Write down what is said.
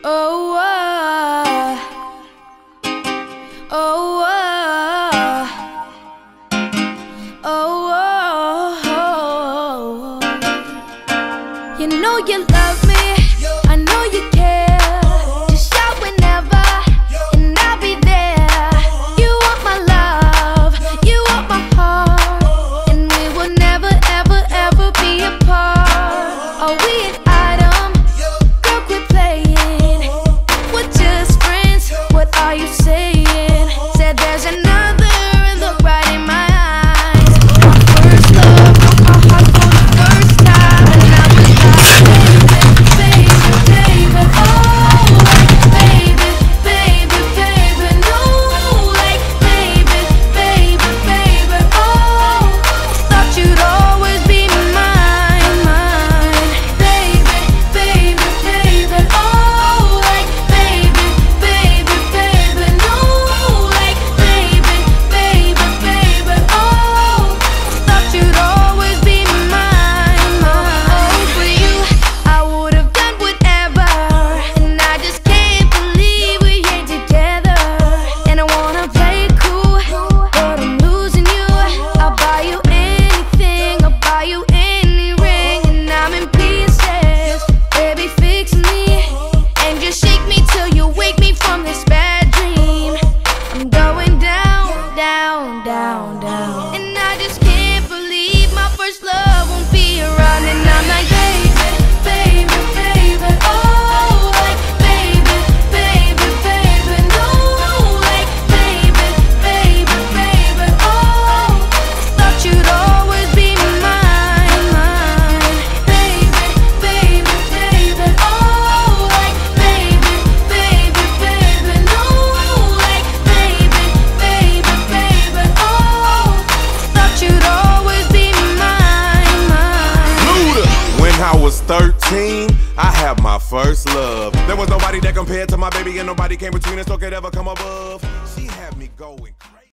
Oh, oh, oh, oh, oh. You know you love me, I know you care. Just shout whenever, and I'll be there. You want my love, you want my heart, and we will never, ever, ever be apart. Are we an item? Girl, quit playing. We're just friends, what are you saying? Said there's another, look right in my eyes. My first love, broke my heart for the first time, and I was like, baby, baby, baby, oh, like, baby, baby, baby, no, like, baby, baby, baby, oh, thought you'd always be mine, mine, baby, baby, baby, oh, like, baby, baby, baby, no, like, baby, baby, baby, oh, thought you'd always be mine, mine. Oh, for you, I would've done whatever, and I just can't believe we ain't together. And I wanna play it cool, but I'm losing you. I'll buy you anything, I'll buy you any ring, and I'm in pieces. Baby, fix me, and just shake me till you wake me from this bad dream. I'm going down, down, down, down, and I just can't believe my first love won't be around. And I'm like, baby, baby, baby, oh, like, baby, baby, baby, no, like, baby, baby, baby, oh, thought you'd always be mine, mine, baby, baby, baby, oh, like, baby, baby, baby, no, like, baby, baby, baby, oh, thought you'd always be mine, mine. Luda. When I was 13, I had my first love. There was nobody that compared to my baby, and nobody came between us or could ever come above. She had me going.